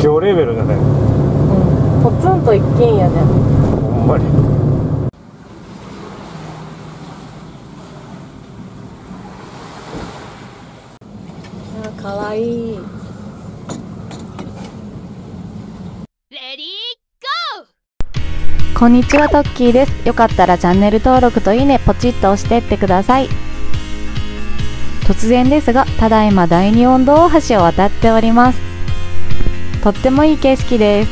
秘境レベルだね。 ポツンと一軒家ね。 ほんまに。 あ、かわいい。こんにちは、トッキーです。よかったらチャンネル登録といいねポチッと押してってください。突然ですが、ただいま第二温度大橋を渡っております。とってもいい景色です。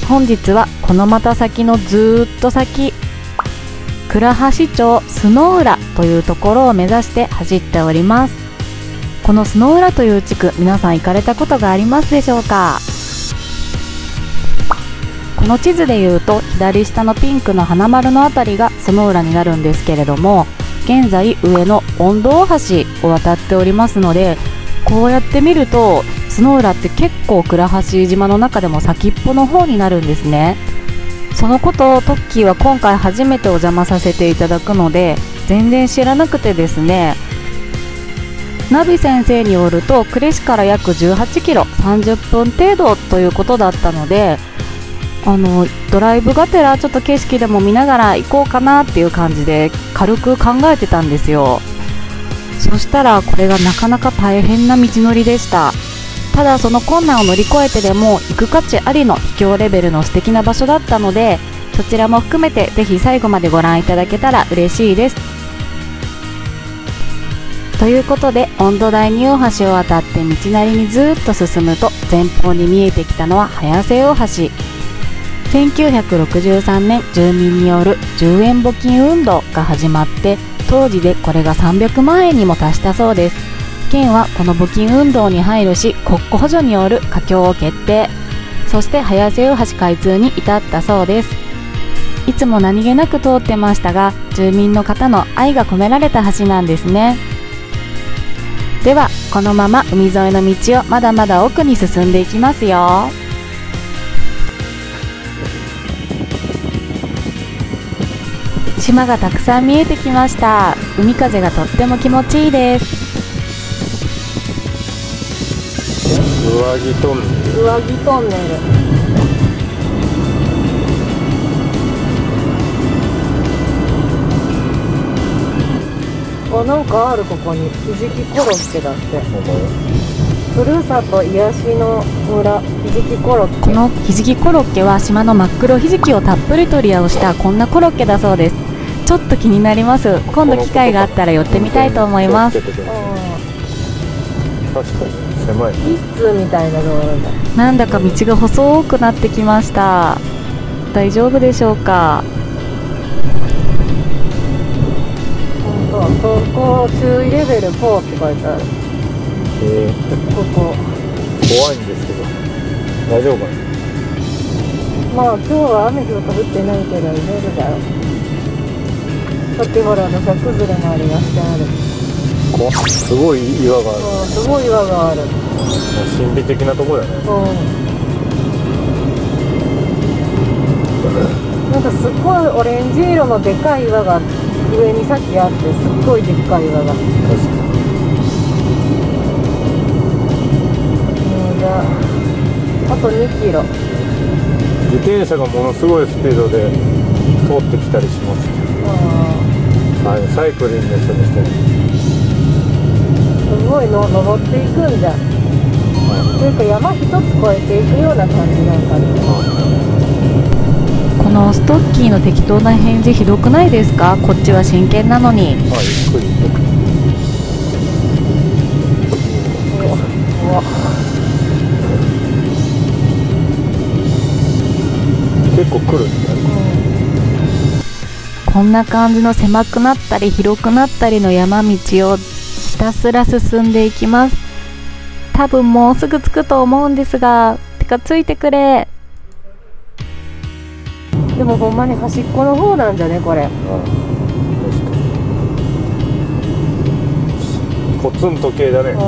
本日はこのまた先のずーっと先、倉橋町須野浦というところを目指して走っております。この須野浦という地区、皆さん行かれたことがありますでしょうか？この地図でいうと左下のピンクの花丸のあたりが須野浦になるんですけれども、現在上の温度大橋を渡っておりますので、こうやって見ると須野浦って結構倉橋島の中でも先っぽの方になるんですね。そのことをトッキーは今回初めてお邪魔させていただくので全然知らなくてですね、ナビ先生によると呉市から約18キロ30分程度ということだったので、ドライブがてらちょっと景色でも見ながら行こうかなっていう感じで軽く考えてたんですよ。そしたらこれがなかなか大変な道のりでした。ただその困難を乗り越えてでも行く価値ありの秘境レベルの素敵な場所だったので、そちらも含めてぜひ最後までご覧いただけたら嬉しいです。ということで温度第二大橋を渡って道なりにずっと進むと前方に見えてきたのは早瀬大橋。1963年住民による10円募金運動が始まって、当時でこれが300万円にも達したそうです。県はこの募金運動に配慮し国庫補助による架橋を決定。そして早瀬大橋開通に至ったそうです。いつも何気なく通ってましたが、住民の方の愛が込められた橋なんですね。ではこのまま海沿いの道をまだまだ奥に進んでいきますよ。島がたくさん見えてきました。海風がとっても気持ちいいです。 上木トンネル。 上木トンネル。あ、なんかある、ここにひじきコロッケだって。ふるさと癒しの村ひじきコロッケ。このひじきコロッケは島の真っ黒ひじきをたっぷりと利用したこんなコロッケだそうです。ちょっと気になります。今度機会があったら寄ってみたいと思います。 確かに狭い。 一通みたいな道路だ。 なんだか道が細くなってきました。大丈夫でしょうか？走行注意レベル4って書いてある。ここ怖いんですけど大丈夫かな。 まあ今日は雨とか降ってないけど大丈夫だよ。さっきほら土砂崩れもありましてある。 すごい岩がある。 すごい岩がある。 神秘的なとこだね。 なんかすっごいオレンジ色のでかい岩が上にさっきあって、すっごいでっかい岩が。確かに。じゃあと2キロ。 自転車がものすごいスピードで通ってきたりします。サイクリングの人にしてすごいの登っていくんじゃん。というか山一つ越えていくような感じなんかね。このストッキーの適当な返事ひどくないですか？こっちは真剣なのに。 ゆっくり結構来るんだね。 こんな感じの狭くなったり広くなったりの山道をひたすら進んでいきます。多分もうすぐ着くと思うんですが、てかついてくれ。でもほんまに端っこの方なんじゃねこれ。 ポツンと系だね。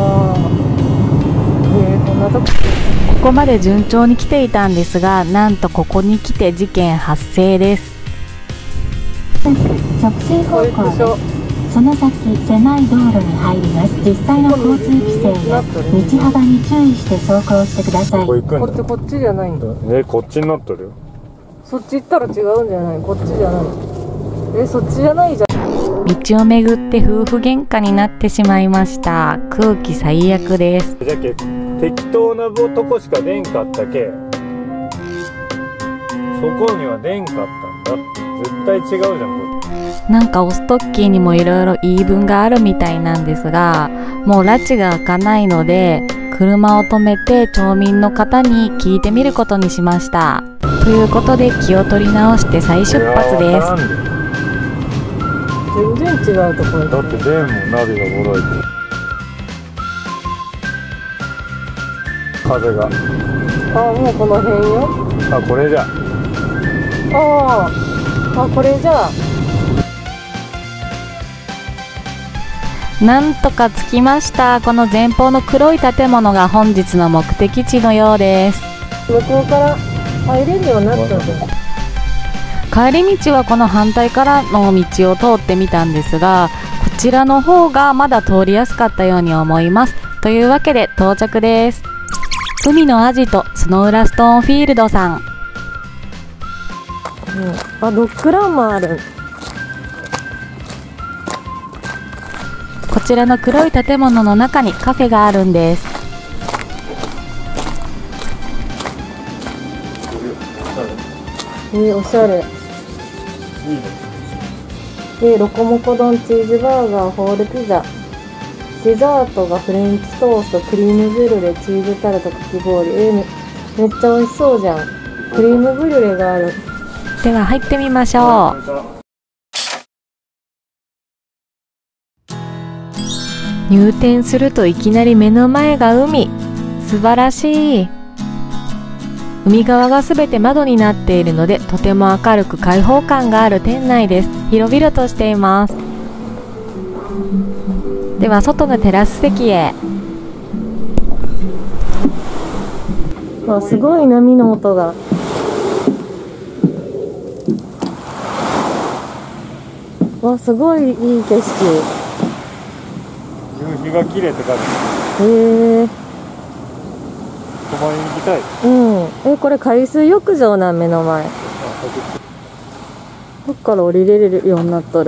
こんなとこ。ここまで順調に来ていたんですが、なんとここに来て事件発生です。直進方向です。 その先狭い道路に入ります。実際の交通規制や道幅に注意して走行してください。 ここ行くんだ。 こっちじゃないんだ。 こっちになっとるよ。 そっち行ったら違うんじゃない？こっちじゃない。そっちじゃないじゃん。道を巡って夫婦喧嘩になってしまいました。空気最悪です。 じゃけ適当なとこしか出んかったけ、そこには出んかったんだ。絶対違うじゃんこれ。 なんかオストッキーにもいろいろ言い分があるみたいなんですが、もう拉致が開かないので車を止めて町民の方に聞いてみることにしました。ということで気を取り直して再出発です。全然違うところだってレーンもナビがボロいて、風が。 もうこの辺よ。 これじゃ。 これじゃ。なんとか着きました。この前方の黒い建物が本日の目的地のようです。向こうから入れるようになったんです。帰り道はこの反対からの道を通ってみたんですが、こちらの方がまだ通りやすかったように思います。というわけで到着です。海のアジトスノウラストーンフィールドさん。ドッグランもある。こちらの黒い建物の中にカフェがあるんです。おしゃれ。ロコモコ丼チーズバーガーホールピザ、デザートがフレンチトーストクリームブリュレチーズタルトかき氷。めっちゃ美味しそうじゃん。クリームブリュレがある。では入ってみましょう。入店するといきなり目の前が海。素晴らしい。海側がすべて窓になっているので、とても明るく開放感がある店内です。広々としています。では外のテラス席へ。すごい波の音が。すごいいい景色。 夕日が綺麗って感じ。泊まりに行きたい。 これ海水浴場な、目の前。どっから降りれるようになっとる。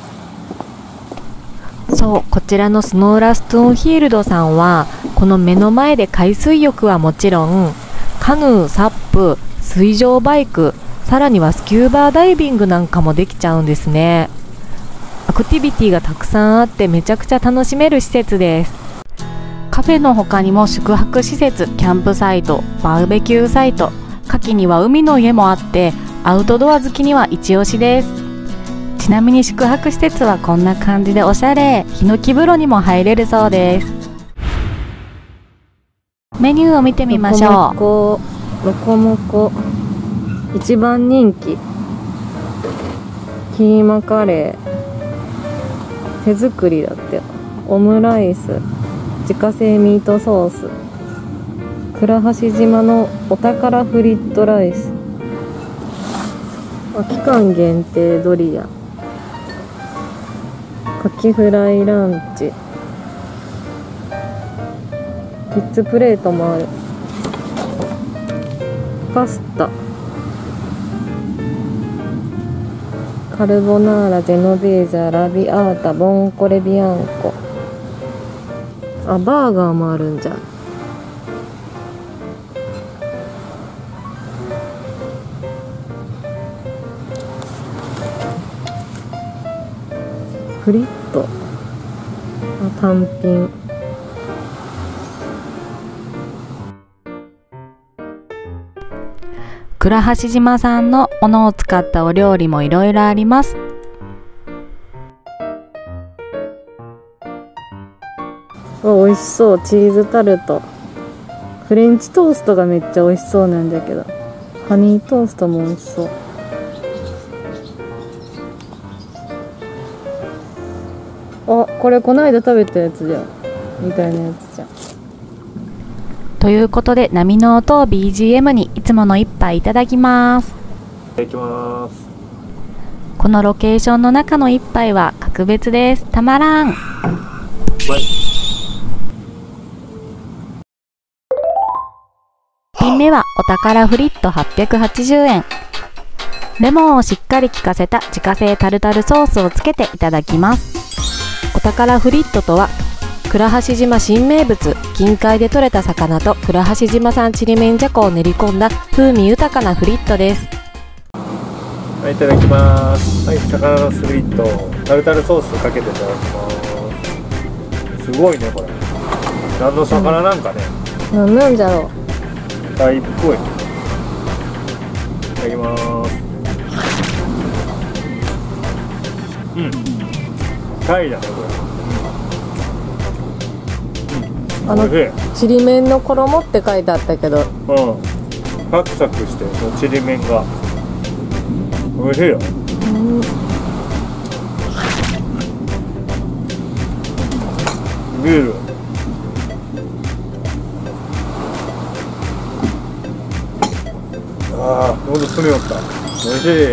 そう、こちらのスノーラストーンフィールドさんは、この目の前で海水浴はもちろん、カヌー、サップ、水上バイク、さらにはスキューバーダイビングなんかもできちゃうんですね。アクティビティがたくさんあってめちゃくちゃ楽しめる施設です。カフェの他にも宿泊施設、キャンプサイト、バーベキューサイト、夏季には海の家もあってアウトドア好きには一押しです。ちなみに宿泊施設はこんな感じでおしゃれ。ヒノキ風呂にも入れるそうです。メニューを見てみましょう。ロコモコ一番人気キーマカレー、手作りだって。オムライス、自家製ミートソース、倉橋島のお宝フリットライス、期間限定ドリア、カキフライランチ、キッズプレートもある。パスタ、カルボナーラ、ジェノベーゼ、アラビアータ、ボンコレビアンコ。バーガーもあるんじゃ。フリット、単品。倉橋島産のものを使ったお料理もいろいろあります。美味しそう。チーズタルト、フレンチトーストがめっちゃ美味しそうなんだけど、ハニートーストも美味しそう。これこの間食べたやつじゃん、みたいなやつじゃん。ということで波の音を BGM にいつもの一杯いただきます。 いただきます。 このロケーションの中の一杯は格別です。たまらん。品目はお宝フリット880円。レモンをしっかり効かせた自家製タルタルソースをつけていただきます。お宝フリットとは倉橋島新名物、近海で採れた魚と倉橋島産ちりめんじゃこを練り込んだ風味豊かなフリットです。 はい、いただきます。はい、魚のフリットタルタルソースかけていただきます。すごいねこれ。何の魚なんかね。 何なんじゃろう。 タイっぽい。いただきます。うん。タイだねこれ。 ちりめんの衣って書いてあったけど、 サクサクしてそのちりめんがおいしいよ。ビール。ああ、喉詰めよった。おいしい。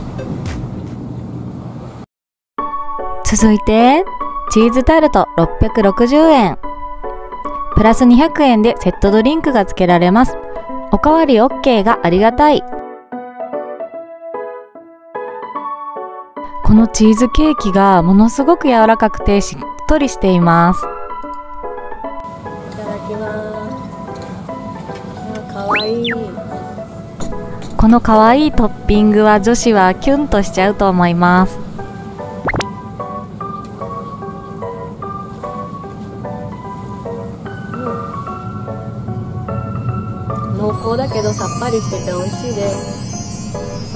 続いてチーズタルト660円。プラス200円でセットドリンクが付けられます。おかわり OK がありがたい。このチーズケーキがものすごく柔らかくてしっとりしています。いただきます。かわいい。このかわいいトッピングは女子はキュンとしちゃうと思います。濃厚だけどさっぱりしてて美味しいです。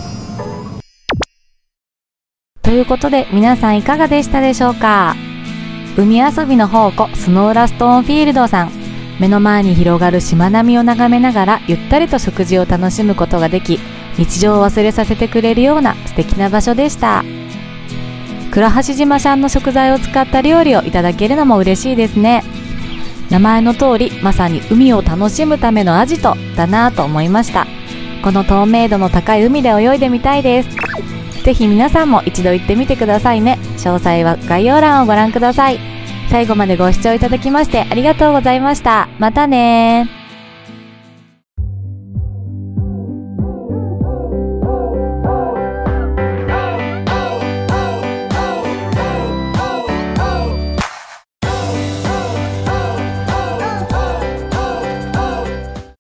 ということで皆さんいかがでしたでしょうか。海遊びの宝庫スノーラストーンフィールドさん、目の前に広がる島並みを眺めながらゆったりと食事を楽しむことができ、日常を忘れさせてくれるような素敵な場所でした。倉橋島産の食材を使った料理をいただけるのも嬉しいですね。名前の通りまさに海を楽しむためのアジトだなぁと思いました。この透明度の高い海で泳いでみたいです。ぜひ皆さんも一度行ってみてくださいね。詳細は概要欄をご覧ください。最後までご視聴いただきましてありがとうございました。またねー。